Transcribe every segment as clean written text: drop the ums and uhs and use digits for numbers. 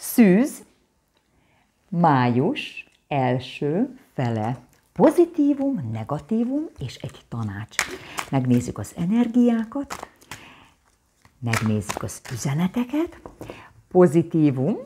Szűz, május első fele. Pozitívum, negatívum és egy tanács. Megnézzük az energiákat, megnézzük az üzeneteket. Pozitívum,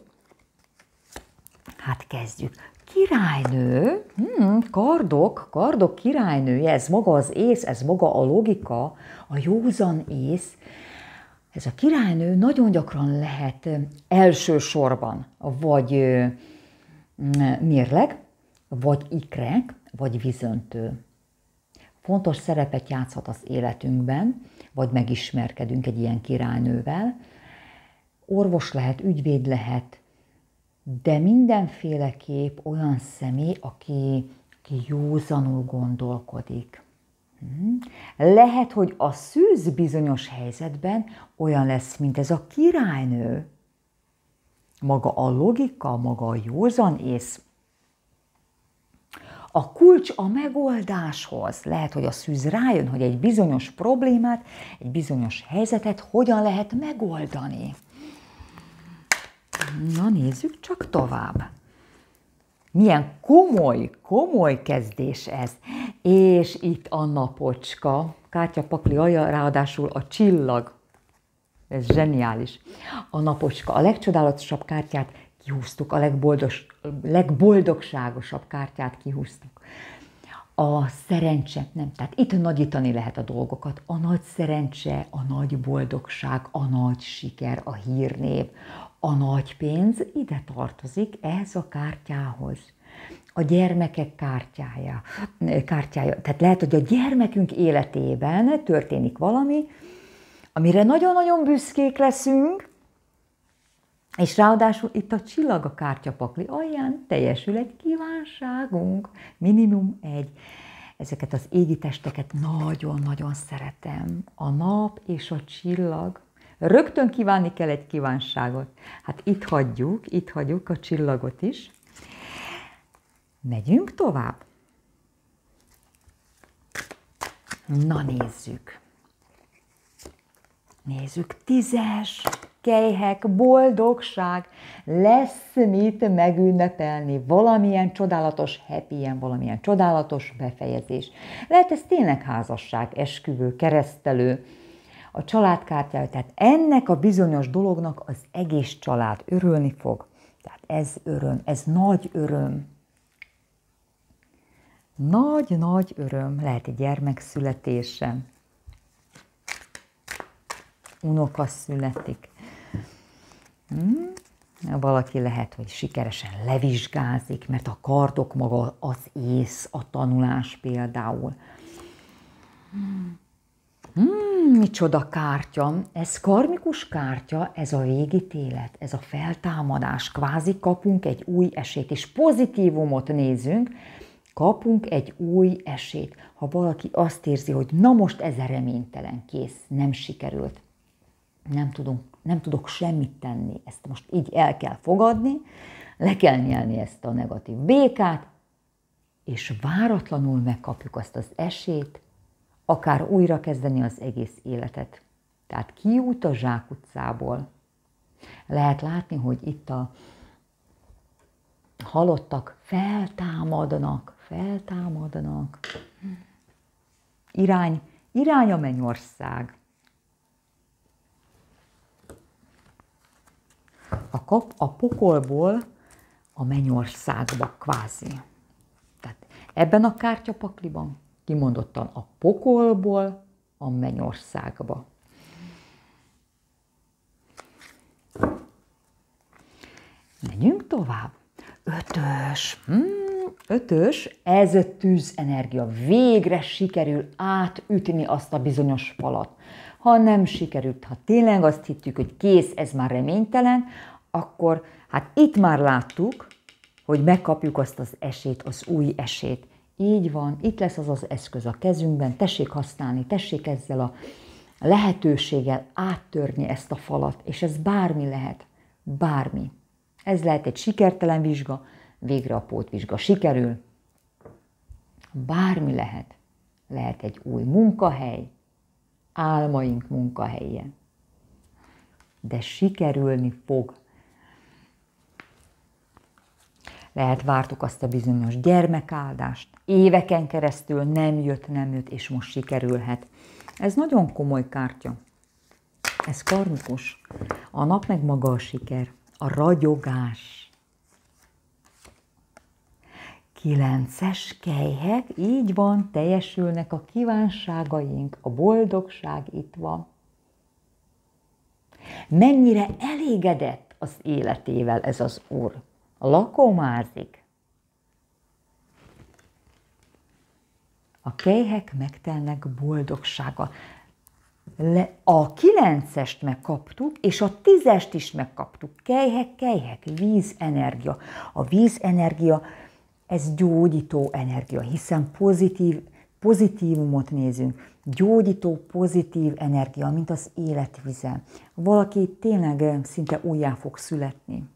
hát kezdjük. Királynő, kardok királynője, ez maga az ész, ez maga a logika, a józan ész. Ez a királynő nagyon gyakran lehet elsősorban vagy mérleg, vagy ikrek, vagy vízöntő. Fontos szerepet játszhat az életünkben, vagy megismerkedünk egy ilyen királynővel. Orvos lehet, ügyvéd lehet, de mindenféleképp olyan személy, aki józanul gondolkodik. Lehet, hogy a szűz bizonyos helyzetben olyan lesz, mint ez a királynő. Maga a logika, maga a józan ész. A kulcs a megoldáshoz. Lehet, hogy a szűz rájön, hogy egy bizonyos problémát, egy bizonyos helyzetet hogyan lehet megoldani. Na nézzük csak tovább. Milyen komoly kezdés ez. És itt a napocska, kártyapakli alja, ráadásul a csillag. Ez zseniális. A napocska, a legcsodálatosabb kártyát kihúztuk, a legboldogságosabb kártyát kihúztuk. A szerencse, nem, tehát itt nagyítani lehet a dolgokat. A nagy szerencse, a nagy boldogság, a nagy siker, a hírnév, a nagy pénz ide tartozik ehhez a kártyához. A gyermekek kártyája. Tehát lehet, hogy a gyermekünk életében történik valami, amire nagyon-nagyon büszkék leszünk, és ráadásul itt a csillag a kártyapakli alján teljesül egy kívánságunk, minimum egy. Ezeket az égi testeket nagyon-nagyon szeretem. A nap és a csillag. Rögtön kívánni kell egy kívánságot. Hát itt hagyjuk a csillagot is. Megyünk tovább. Na nézzük. Nézzük, 10-es, kelyhek, boldogság, lesz mit megünnepelni, valamilyen csodálatos happy-en, valamilyen csodálatos befejezés. Lehet ez tényleg házasság, esküvő, keresztelő, a családkártyája, tehát ennek a bizonyos dolognak az egész család örülni fog. Tehát ez öröm, ez nagy öröm. Nagy öröm, lehet egy gyermek születése. Unoka születik. Valaki lehet, hogy sikeresen levizsgázik, mert a kardok maga az ész, a tanulás például. Micsoda kártya, ez karmikus kártya, ez a végítélet, ez a feltámadás. Kvázi kapunk egy új esélyt, és pozitívumot nézünk, kapunk egy új esélyt. Ha valaki azt érzi, hogy na most ez reménytelen, kész, nem sikerült, nem tudok semmit tenni, ezt most így el kell fogadni, le kell nyelni ezt a negatív békát, és váratlanul megkapjuk azt az esélyt, akár újra kezdeni az egész életet. Tehát kiút a zsákutcából. Lehet látni, hogy itt a halottak feltámadnak. Irány a mennyország. A pokolból a mennyországba kvázi. Tehát ebben a kártyapakliban kimondottan a pokolból a mennyországba. Menjünk tovább. 5-ös. 5-ös, ez a tűzenergia. Végre sikerül átütni azt a bizonyos falat. Ha nem sikerült, ha tényleg azt hittük, hogy kész, ez már reménytelen, akkor hát itt már láttuk, hogy megkapjuk azt az esélyt, az új esélyt. Így van, itt lesz az az eszköz a kezünkben, tessék használni, tessék ezzel a lehetőséggel áttörni ezt a falat, és ez bármi lehet, bármi. Ez lehet egy sikertelen vizsga, végre a pótvizsga sikerül, bármi lehet. Lehet egy új munkahely, álmaink munkahelyje, de sikerülni fog. Lehet vártuk azt a bizonyos gyermekáldást, éveken keresztül nem jött, és most sikerülhet. Ez nagyon komoly kártya. Ez karmikus. A nap meg maga a siker, a ragyogás. 9-es kelyhek, így van, teljesülnek a kívánságaink, a boldogság itt van. Mennyire elégedett az életével ez az úr. Lakomázik. A kelyhek megtelnek boldogsága. A 9-est megkaptuk, és a 10-est is megkaptuk. Kelyhek, vízenergia. A vízenergia, ez gyógyító energia, hiszen pozitívumot nézünk. Gyógyító, pozitív energia, mint az életvize. Valaki tényleg szinte újjá fog születni.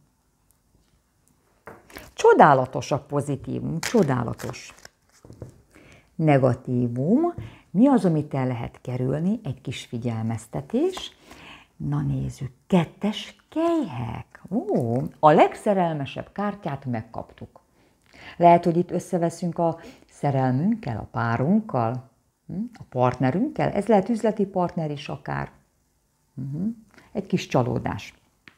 Csodálatos a pozitívum, csodálatos. Negatívum. Mi az, amit el lehet kerülni? Egy kis figyelmeztetés. Na nézzük, 2-es kelyhek. Ó, a legszerelmesebb kártyát megkaptuk. Lehet, hogy itt összeveszünk a szerelmünkkel, a párunkkal, a partnerünkkel. Ez lehet üzleti partner is akár. Egy kis csalódás.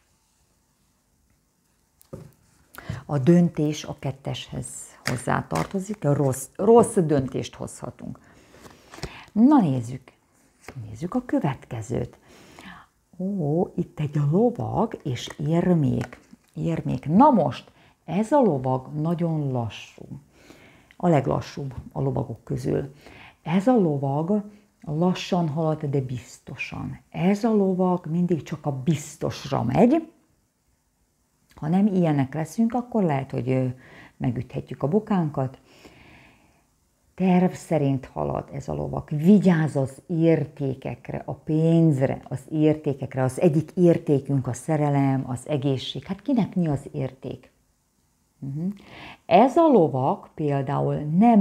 A döntés a 2-eshez hozzátartozik, rossz döntést hozhatunk. Na nézzük a következőt. Ó, itt egy lovag és érmék. Na most, ez a lovag nagyon lassú. A leglassúbb a lovagok közül. Ez a lovag lassan halad, de biztosan. Ez a lovag mindig csak a biztosra megy. Ha nem ilyenek leszünk, akkor lehet, hogy megüthetjük a bokánkat. Terv szerint halad ez a lovag. Vigyázz az értékekre, a pénzre, az értékekre. Az egyik értékünk a szerelem, az egészség. Hát kinek mi az érték? Ez a lovag például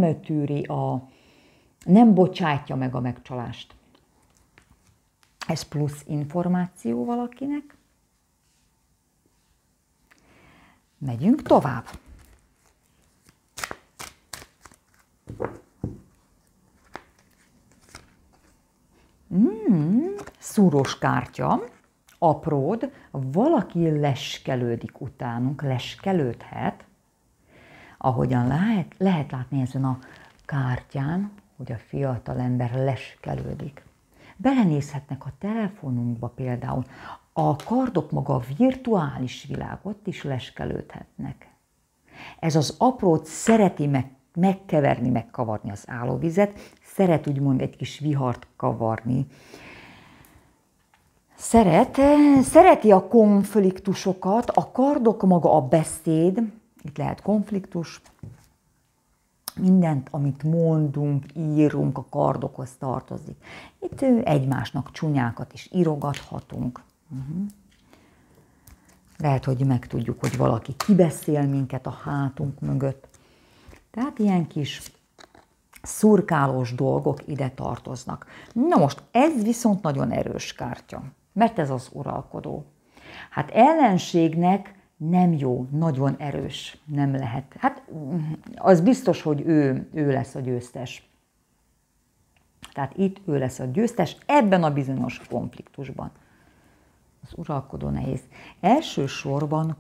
nem bocsátja meg a megcsalást. Ez plusz információ valakinek. Megyünk tovább. Szúrós kártya, apród, valaki leskelődik utánunk, leskelődhet. Ahogyan lehet látni ezen a kártyán, hogy a fiatal ember leskelődik. Belenézhetnek a telefonunkba például. A kardok maga a virtuális világ, ott is leskelődhetnek. Ez az aprót szereti megkeverni, megkavarni az állóvizet, szeret úgymond egy kis vihart kavarni. Szereti a konfliktusokat, a kardok maga a beszéd, itt lehet konfliktus, mindent, amit mondunk, írunk, a kardokhoz tartozik. Itt egymásnak csúnyákat is írogathatunk. Lehet, hogy megtudjuk, hogy valaki kibeszél minket a hátunk mögött. Tehát ilyen kis szurkálós dolgok ide tartoznak. Na most, ez viszont nagyon erős kártya, mert ez az uralkodó. Hát ellenségnek nem jó, nagyon erős, nem lehet. Hát az biztos, hogy ő lesz a győztes. Tehát itt ő lesz a győztes ebben a bizonyos konfliktusban. Az uralkodó nehéz. Elsősorban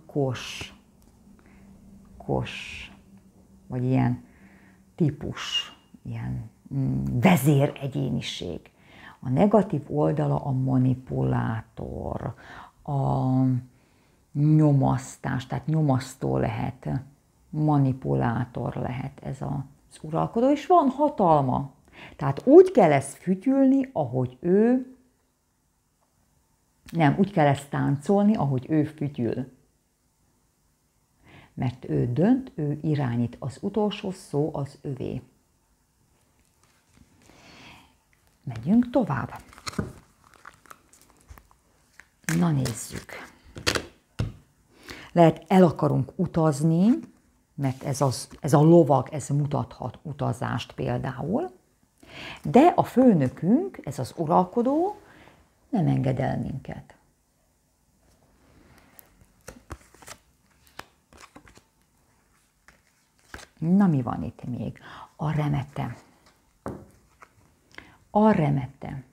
kos, vagy ilyen típus, ilyen vezéregyéniség. A negatív oldala a manipulátor, a nyomasztás, tehát nyomasztó lehet, manipulátor lehet ez az uralkodó, és van hatalma. Tehát úgy kell ezt fütyülni, ahogy ő, nem, úgy kell ezt táncolni, ahogy ő fütyül. Mert ő dönt, ő irányít, az utolsó szó az övé. Megyünk tovább. Na nézzük. Lehet el akarunk utazni, mert ez a lovag, ez mutathat utazást például, de a főnökünk, ez az uralkodó, nem enged el minket. Na, mi van itt még? A remete. A remete.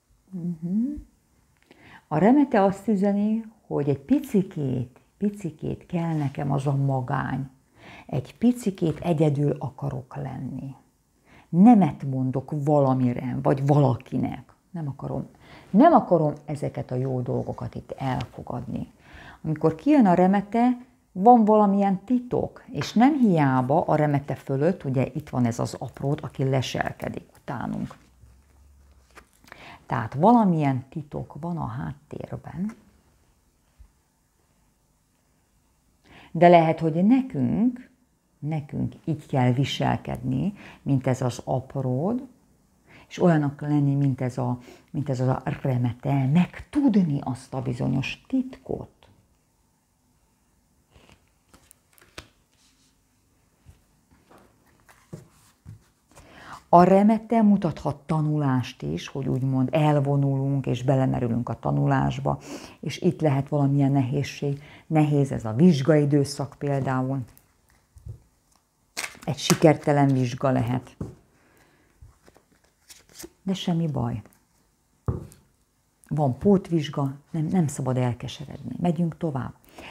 A remete azt üzeni, hogy egy picikét kell nekem az a magány. Egy picikét egyedül akarok lenni. Nemet mondok valamire, vagy valakinek. Nem akarom ezeket a jó dolgokat itt elfogadni. Amikor kijön a remete, van valamilyen titok, és nem hiába a remete fölött, ugye itt van ez az apród, aki leselkedik utánunk. Tehát valamilyen titok van a háttérben, de lehet, hogy nekünk így kell viselkedni, mint ez az apród, és olyanok lenni, mint ez a remete, megtudni azt a bizonyos titkot. A remete mutathat tanulást is, hogy úgymond elvonulunk és belemerülünk a tanulásba, és itt lehet valamilyen nehézség. Nehéz ez a vizsgaidőszak például. Egy sikertelen vizsga lehet. De semmi baj. Van pótvizsga, nem szabad elkeseredni. Megyünk tovább.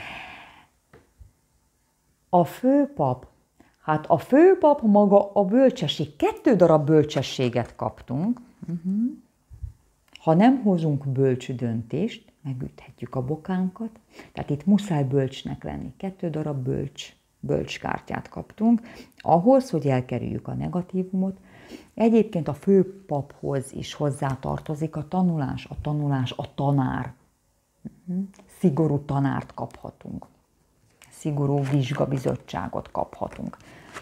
A főpap. Hát a főpap maga a bölcsesség. 2 darab bölcsességet kaptunk. Ha nem hozunk bölcs döntést, megüthetjük a bokánkat. Tehát itt muszáj bölcsnek lenni. 2 darab bölcskártyát kaptunk. Ahhoz, hogy elkerüljük a negatívumot. Egyébként a főpaphoz is hozzátartozik a tanulás, a tanár. Szigorú tanárt kaphatunk. Szigorú vizsgabizottságot kaphatunk.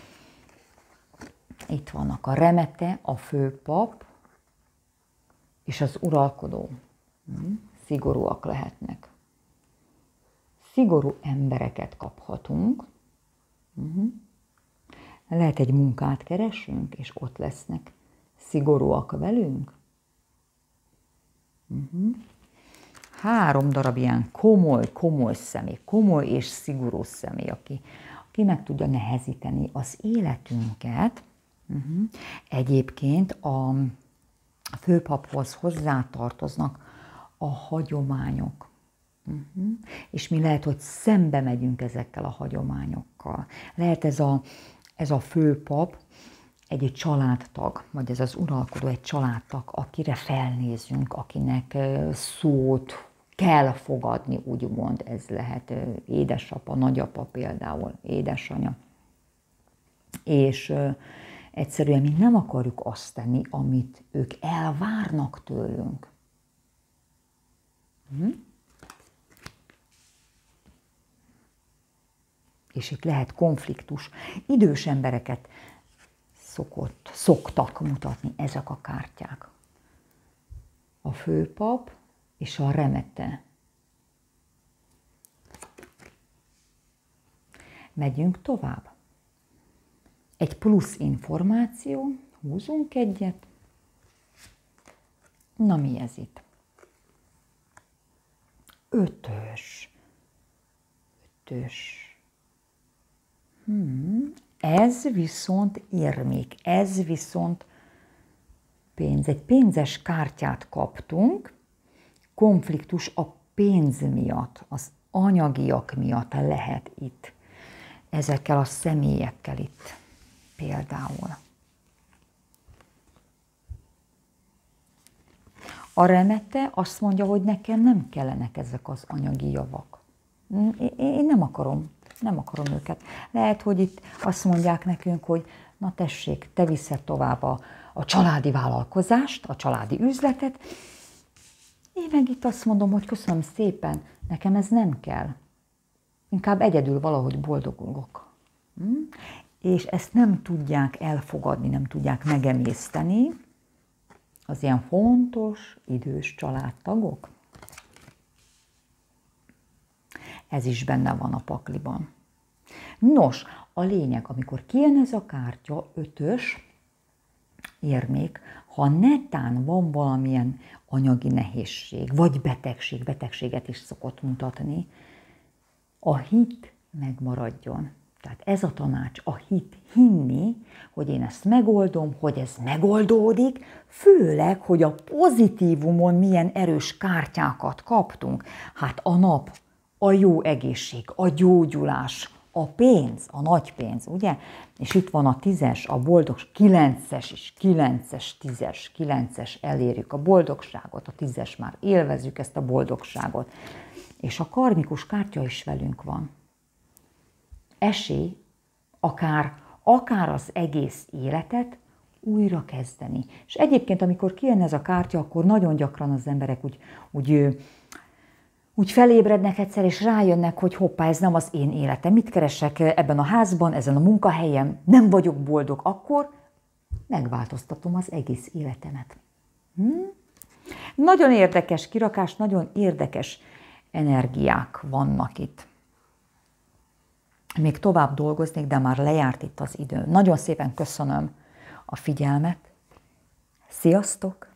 Itt vannak a remete, a főpap és az uralkodó. Szigorúak lehetnek. Szigorú embereket kaphatunk. Lehet egy munkát keresünk, és ott lesznek szigorúak velünk. 3 darab ilyen komoly személy, komoly és szigorú személy, aki meg tudja nehezíteni az életünket. Egyébként a főpaphoz hozzátartoznak a hagyományok. És mi lehet, hogy szembe megyünk ezekkel a hagyományokkal. Lehet ez a főpap egy családtag, vagy ez az uralkodó egy családtag, akire felnézünk, akinek szót kell fogadni, úgymond. Ez lehet édesapa, nagyapa például, édesanya. És egyszerűen mi nem akarjuk azt tenni, amit ők elvárnak tőlünk. És itt lehet konfliktus. Idős embereket szoktak mutatni ezek a kártyák. A főpap és a remete. Megyünk tovább. Egy plusz információ, húzunk egyet. Na, mi ez itt? 5-ös. Ez viszont érmék, ez viszont pénz. Egy pénzes kártyát kaptunk, konfliktus a pénz miatt, az anyagiak miatt lehet itt. Ezekkel a személyekkel itt például. A remete azt mondja, hogy nekem nem kellenek ezek az anyagi javak. Én nem akarom őket. Lehet, hogy itt azt mondják nekünk, hogy na tessék, te viszed tovább a családi vállalkozást, a családi üzletet. Én meg itt azt mondom, hogy köszönöm szépen, nekem ez nem kell. Inkább egyedül valahogy boldogulok. És ezt nem tudják elfogadni, nem tudják megemészteni az ilyen fontos, idős családtagok. Ez is benne van a pakliban. Nos, a lényeg, amikor kijön ez a kártya, 5-ös érmék, ha netán van valamilyen anyagi nehézség, vagy betegséget is szokott mutatni, a hit megmaradjon. Tehát ez a tanács, a hit, hinni, hogy én ezt megoldom, hogy ez megoldódik, főleg, hogy a pozitívumon milyen erős kártyákat kaptunk. Hát a nap, a jó egészség, a gyógyulás, a pénz, a nagy pénz, ugye? És itt van a 10-es, a boldog, 9-es is, 9-es, 10-es, 9-es, elérjük a boldogságot, a 10-es már élvezzük ezt a boldogságot. És a karmikus kártya is velünk van. Esély, akár az egész életet újra kezdeni. És egyébként, amikor kijön ez a kártya, akkor nagyon gyakran az emberek úgy felébrednek egyszer, és rájönnek, hogy hoppá, ez nem az én életem. Mit keresek ebben a házban, ezen a munkahelyem, nem vagyok boldog, akkor megváltoztatom az egész életemet. Nagyon érdekes kirakás, nagyon érdekes energiák vannak itt. Még tovább dolgoznék, de már lejárt itt az idő. Nagyon szépen köszönöm a figyelmet. Sziasztok!